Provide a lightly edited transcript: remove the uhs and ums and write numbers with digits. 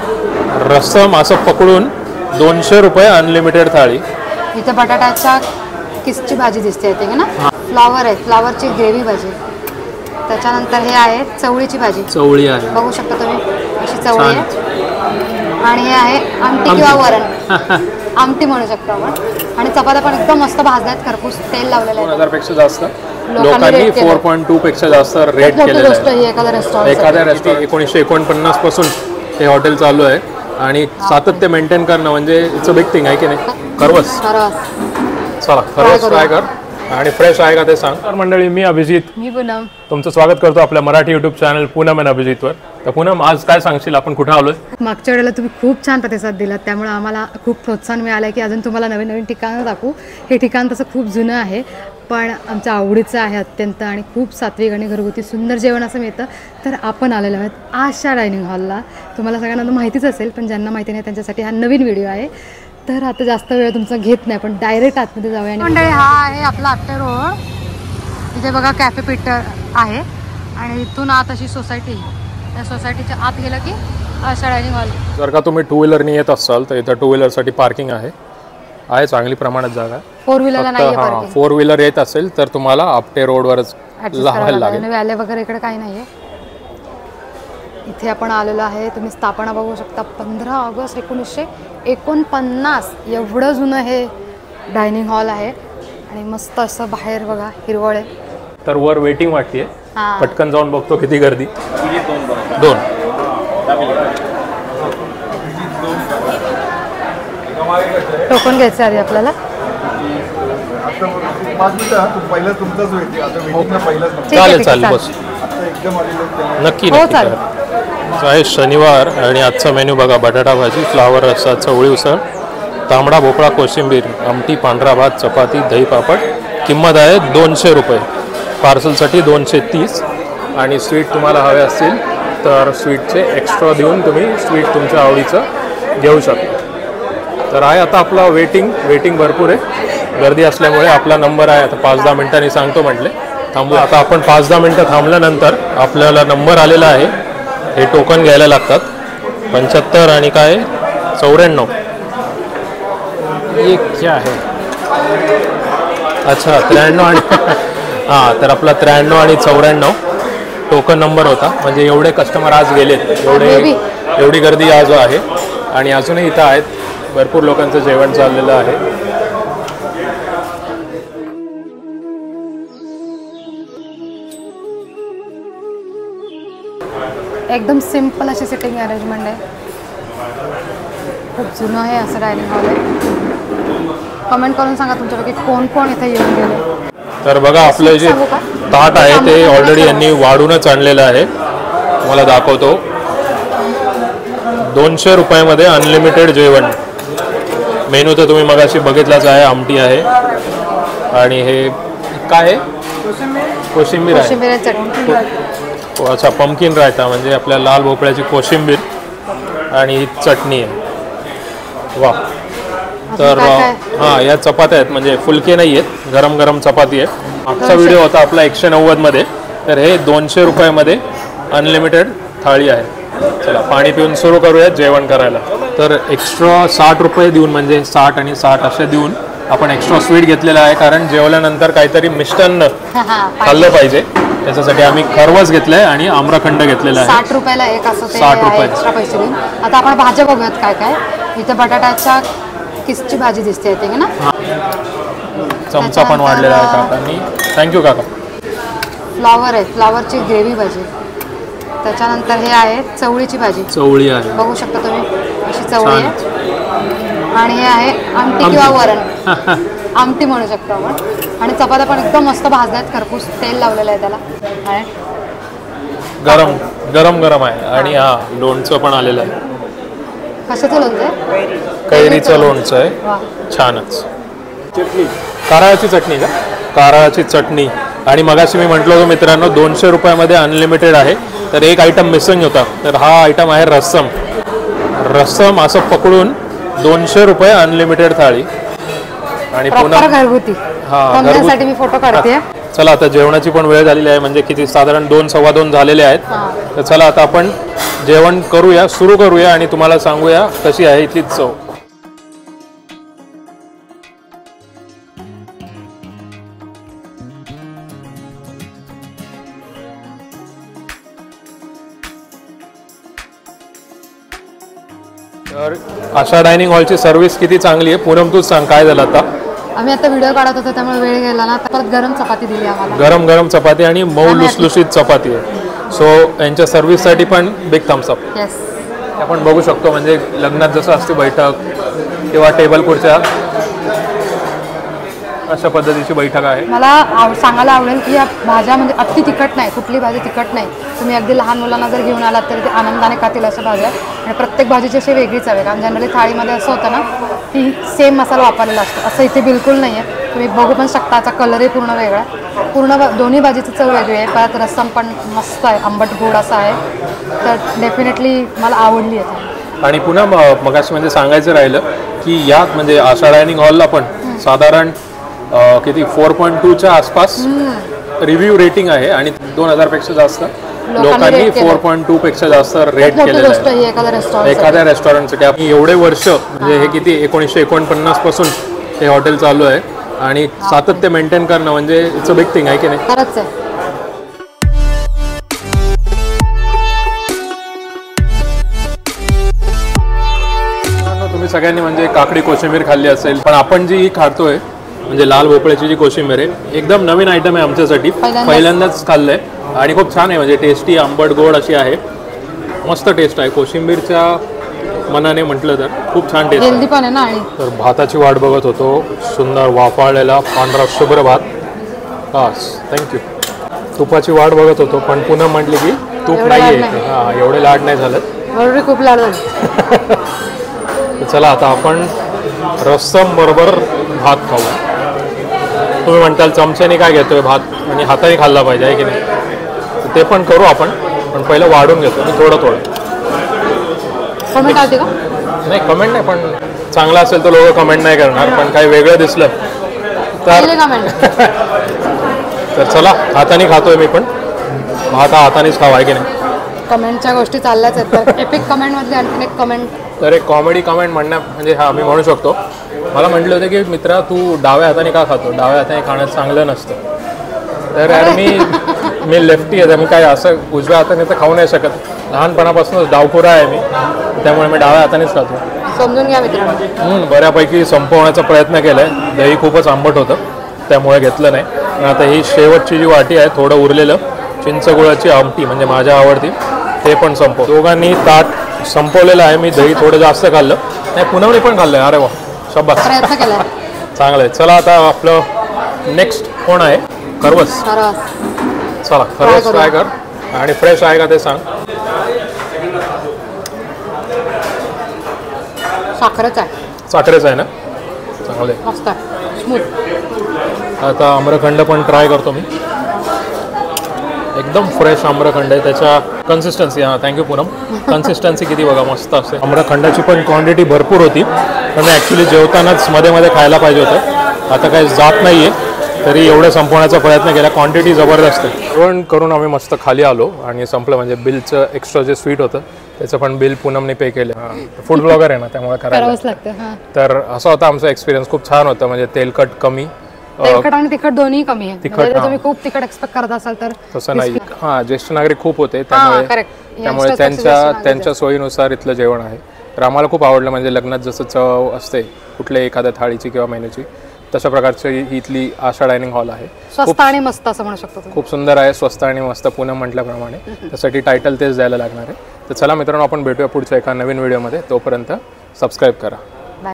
रस्सम असं पकडून 200 रुपये अनलिमिटेड थाळी. इथे बटाट्याच्या किसची भाजी दिसते येते ना. फ्लावर आहे, फ्लावरची ग्रेव्ही भाजी. त्याच्यानंतर हे आहे चवळीची भाजी. चवळी आहे, बघू शकता तुम्ही अशी चवळी आहे. आणि हे आहे आमटी किंवा वरण. आमटी म्हणू शकतो आपण. आणि चपात्या पण एकदम मस्त भाजल्यात, खरपूस तेल लावलेलं आहे. 2000 पेक्षा जास्त लोकांनी 4.2 पेक्षा जास्त रेट केलेला आहे. एखाद्या रेस्टॉरंट 1949 पासून हे हॉटेल चालू आहे आणि सातत्य मेंटेन करणं म्हणजे इट्स अ बिग थिंग आहे की नाही. खरवस चला खरवस ट्राय कर आणि फ्रेश आहे का ते सांग. तर मंडळी, मी अभिजित, मी पूनम, तुमचं स्वागत करतो आपल्या Marathi YouTube channel Poonam and अभिजितवर. तर पूनम, आज काय सांगशील, आपण कुठे आलोय? मागच्या वेळेला तुम्ही खूप छान प्रतिसाद दिलात, त्यामुळे आम्हाला खूप प्रोत्साहन मिळालं की अजून तुम्हाला नवीन नवीन ठिकाणं दाखवू. हे ठिकाण तसं खूप जुनं आहे पण आमच्या आवडीचं आहे अत्यंत आणि खूप सात्विक आणि घरगुती सुंदर जेवण असं मिळतं. तर आपण आलेलो आहोत आशा डायनिंग हॉलला. तुम्हाला सगळ्यांना माहितीच असेल, पण ज्यांना माहिती नाही त्यांच्यासाठी हा नवीन व्हिडिओ आहे. तर आता जास्त वेळ तुमचा घेत नाही, पण डायरेक्ट आतमध्ये जाऊया. मंडळी, हा आहे आपला आट्टे रोड. इथे बघा कॅफे पीटर आहे आणि इथून आत अशी सोसायटी. त्या सोसायटीच्या आत गेलं की आशा डायनिंग हॉल. जर का तुम्ही 2 व्हीलरनी येत असाल तर इथं 2 व्हीलरसाठी पार्किंग आहे चांगली प्रमाणात जागा. 4 व्हीलरला नाही आहे पार्किंग. 4 व्हीलर येत असेल तर तुम्हाला आपटे रोडवरच लावायला लागेल. व्हॅले वगैरे इकडे काही नाही आहे. इथे आपण आलेलो आहे. तुम्ही स्थापना बघू शकता. 15 ऑगस्ट 1949 एवढं जुनं हे डायनिंग हॉल आहे आणि मस्त असं बाहेर बघा हिरवळ आहे. तर वर वेटिंग वाटते, पटकन जाऊन बघतो किती गर्दी. 2 टोकन घ्यायचं आधी आपल्याला. चालेल चालेल बस नक्की नक्की. आहे शनिवार आणि आजचा मेन्यू बघा. बटाटा भाजी, फ्लावर रस्सा, चवळी उसळ, तांबडा भोपळा, कोशिंबीर, आमटी, पांढरा भात, चपाती, दही पापड. किंमत आहे 200 रुपये. पार्सलसाठी 230. आणि स्वीट तुम्हाला हवे असतील तर स्वीटचे एक्स्ट्रा देऊन तुम्ही स्वीट तुमच्या आवडीचं घेऊ शकता. तर आहे आता आपला वेटिंग भरपूर आहे. गर्दी असल्यामुळे आपला नंबर आहे आता 5-10 मिनिटांनी सांगतो म्हटले थांबू. आता आपण 5-10 मिनटं थांबल्यानंतर आपल्याला नंबर आलेला आहे. हे टोकन घ्यायला लागतात. 75 आणि काय 94. ये क्या आहे? अच्छा 93 आणि हां, तर आपला 93 आणि 94 टोकन नंबर होता. म्हणजे एवढे कस्टमर आज गेलेत, एवढी गर्दी आज आहे आणि अजूनही इथं आहेत. भरपूर लोकांचं जेवण चाललेलं आहे. एकदम सिंपल अशी सिटिंग अरेंजमेंट आहे. खूप जुनं आहे असं डायनिंग हॉल आहे. कमेंट करून सांगा तुमच्यापैकी कोण कोण इथे येऊन गेले. तर बघा आपलं जे ताट आहे ते ऑलरेडी यांनी वाढूनच आणलेलं आहे. तुम्हाला दाखवतो. 200 रुपयामध्ये अनलिमिटेड जेवण. मेनू तर तुम्ही मगाशी बघितलाच आहे. आमटी आहे आणि हे काय आहे? कोशिंबीर आहे. अच्छा पंपकिन रायता म्हणजे आपल्या लाल भोपळ्याची कोशिंबीर आणि ही चटणी आहे. वा. तर हां, या चपात्या आहेत म्हणजे फुलके नाही आहेत, गरम गरम चपाती आहे. मागचा व्हिडिओ होता आपला 190 मध्ये. तर हे 200 रुपयामध्ये अनलिमिटेड थाळी आहे. चला पाणी पिऊन सुरू करूया जेवण करायला. तर एक्स्ट्रा 60 रुपये देऊन म्हणजे 60 आणि 60 असे देऊन आपण एक्स्ट्रा स्वीट घेतलेलं आहे. कारण जेवल्यानंतर काहीतरी मिष्टान्न खाल्लं पाहिजे. त्याच्यासाठी आम्ही खरवस घेतलंय आणि आम्रखंड घेतलेला आहे. 60 रुपयाला एक असं ते 60 रुपये एक्स्ट्रा पैसे देऊन. आता आपण भाज्या बघूयात काय काय. इथं बटाट्याच्या किसची भाजी दिसते येते ना. चमचा पण वाढलेला आहे काकांनी. थँक्यू काका. फ्लावर आहे, फ्लावरची ग्रेव्ही भाजी. त्याच्यानंतर हे आहे चवळीची भाजी. चवळी आहे, बघू शकता तुम्ही अशी चवळी आहे. आणि हे आहे आमटी किंवा वरण. आमटी म्हणू शकतो आपण. आणि चपात्या पण एकदम मस्त भाजल्यात, खरपूस तेल लावलेलं आहे त्याला. गरम आहे. आणि हा लोणचं पण आलेलं आहे. कशाचं लोणचं आहे? कैरीचं लोणचं आहे. छानच. कारळाची चटणी का? कारळाची चटणी. आणि मगाशी मी म्हटलं होतं मित्रांनो 200 रुपयामध्ये अनलिमिटेड आहे. तर एक आयटम मिसिंग होता. तर हा आयटम आहे रस्सम असं पकडून 200 रुपये अनलिमिटेड थाळी. आणि पुन्हा घरगुती. मी फोटो काढते. चला आता जेवणाची पण वेळ झालेली आहे, म्हणजे किती साधारण 2 सव्वा 2 झालेले आहेत. तर चला आता आपण जेवण करूया, सुरू करूया आणि तुम्हाला सांगूया कशी आहे इथली चव. तर आशा डायनिंग हॉलची सर्व्हिस किती चांगली आहे. पूनम तूच सांग काय झालं आता. आम्ही आता व्हिडिओ काढत होतो त्यामुळे वेळ गेला ना, परत गरम चपाती दिली आम्हाला. गरम गरम चपाती आणि मऊ लुसलुशीत चपाती आहे. सो यांच्या सर्व्हिससाठी पण बिग थम्स अप. येस, आपण बघू शकतो म्हणजे लग्नात जसं असते बैठक किंवा टेबल खुर्च्या अशा पद्धतीची बैठक आहे. मला सांगायला आवडेल की या भाज्या म्हणजे अति तिखट नाही, कुठली भाजी तिखट नाही. तुम्ही अगदी लहान मुलांना जर घेऊन आलात तरी ते आनंदाने खातील अशा भाज्या. आणि प्रत्येक भाजीची अशी वेगळीच हवी, कारण जनरली थाळीमध्ये असं होतं ना की सेम मसाला वापरलेला असतो, असं इथे बिलकुल नाही आहे. तुम्ही बघू पण शकता, याचा कलरही पूर्ण वेगळा आहे. पूर्ण दोन्ही भाजीची चव वेगळी आहे. परत रस्सम पण मस्त आहे, आंबट गोड असा आहे. तर डेफिनेटली मला आवडली आहे. आणि पुन्हा मगाशी म्हणजे सांगायचं राहिलं की यात म्हणजे आशा डायनिंग हॉलला पण साधारण किती 4.2च्या आसपास रिव्ह्यू रेटिंग आहे आणि 2000 पेक्षा जास्त लोकांनी 4.2 पेक्षा जास्त रेट केलेलं आहे एखाद्या रेस्टॉरंटसाठी. आपण एवढे वर्ष म्हणजे हे किती 1949 पासून हे हॉटेल चालू आहे आणि सातत्य मेंटेन करणं म्हणजे इट्स अ बिग थिंग आहे की नाही. खरंच आहे. तुम्ही सगळ्यांनी म्हणजे काकडी कोशिंबीर खाल्ली असेल, पण आपण जी खातोय म्हणजे लाल भोपळ्याची जी कोशिंबीर आहे एकदम नवीन आयटम आहे आमच्यासाठी. पहिल्यांदाच खाल्लंय आणि खूप छान आहे, म्हणजे टेस्टी आंबट गोड अशी आहे. मस्त टेस्ट आहे कोशिंबीरच्या मनाने म्हटलं तर खूप छान टेस्ट हेल्दी पण आहे ना. आणि तर भाताची वाट बघत होतो, सुंदर वाफाळलेला पांढरा शुभ्र भात. बस थँक्यू. तुपाची वाट बघत होतो पण पुन्हा म्हटली की तूप नाही आहे. हां, एवढे लाड नाही झालं. खूप लाड झाले. चला आता आपण रस्सम बरोबर भात खाऊ. तुम्ही म्हणताल चमच्याने काय घेतोय भात आणि हाताने खाल्ला पाहिजे आहे की नाही, ते पण करू आपण. पण पहिलं वाढून घेतो मी थोडं थोडं. कमेंट आली का? नाही कमेंट नाही, पण चांगलं असेल तर लोक कमेंट नाही करणार, पण काही वेगळं दिसलं तर तर चला हाताने खातोय मी पण. भात हा हातानेच खावा आहे की नाही. कमेंटच्या गोष्टी चालल्याच आहेत. एपिक कमेंटमधली आणखीन एक कमेंट. तर एक कॉमेडी कमेंट म्हणण्या म्हणजे हा मी म्हणू शकतो. मला म्हटलं होतं की मित्रा तू डाव्या हाताने का खातो, डाव्या हाताने खाणं चांगलं नसतं. तर यार मी लेफ्टी आहे, मी काय असं उजव्या हाताने तर खाऊ नाही शकत. लहानपणापासूनच डावखुरा आहे मी, त्यामुळे मी डाव्या हातानेच खातो. समजून घ्या मित्रांनो. बऱ्यापैकी संपवण्याचा प्रयत्न केला आहे. दही खूपच आंबट होतं त्यामुळे घेतलं नाही. आणि आता ही शेवटची जी वाटी आहे थोडं उरलेलं चिंचगुळाची आमटी म्हणजे माझ्या आवडती, ते पण संपव. दोघांनी ताट संपवलेलं आहे. मी दही थोडं जास्त खाल्लं नाही, पुनवणी पण खाल्लं. अरे वा शाबास, प्रयत्न केला चांगलं आहे. चला आता आपलं नेक्स्ट कोण आहे खरवस. चला खरवस ट्राय कर आणि फ्रेश आहे का ते सांग. साखरच आहे. साखरेचं आहे ना, चांगलं आहे, मस्त आहे, स्मूथ. आता आम्रखंड पण ट्राय करतो मी. एकदम फ्रेश आम्रखंड आहे. त्याच्या कन्सिस्टन्सी, हां थँक्यू पूनम. कन्सिस्टन्सी किती बघा मस्त असते. आम्रखंडाची पण क्वांटिटी भरपूर होती, पण मी ॲक्च्युली जेवतानाच मध्ये मध्ये खायला पाहिजे होतं. आता काही जात नाही आहे तरी एवढं संपवण्याचा प्रयत्न केला. क्वांटिटी जबरदस्त आहे. जेवण करून आम्ही मस्त खाली आलो आणि संपलं. म्हणजे बिलचं एक्स्ट्रा जे स्वीट होतं त्याचं पण बिल पूनमने पे केलं. फूड ब्लॉगर आहे ना त्यामुळे करावंच लागतं. तर असा होता आमचा एक्सपिरियन्स. खूप छान होतं, म्हणजे तेलकट कमी, तेलकट आणि तिखट दोन्ही कमी आहे. तुम्ही खूप तिखट एक्सपेक्ट करत असाल तर तसं नाही. हां, ज्येष्ठ नागरिक खूप होते त्यामुळे त्यांच्या सोयीनुसार इथलं जेवण आहे. तर आम्हाला खूप आवडलं. म्हणजे लग्नात जसं चव असते कुठल्या एखाद्या थाळीची किंवा मेनूची, तशा प्रकारची इथली आशा डायनिंग हॉल आहे. स्वस्त आणि मस्त असं म्हणू शकतो. खूप सुंदर आहे, स्वस्त आणि मस्त पूनम म्हटल्याप्रमाणे. त्यासाठी टायटल तेच द्यायला लागणार आहे. तर चला मित्रांनो, आपण भेटूया पुढच्या एका नवीन व्हिडिओमध्ये. तोपर्यंत सबस्क्राईब करा.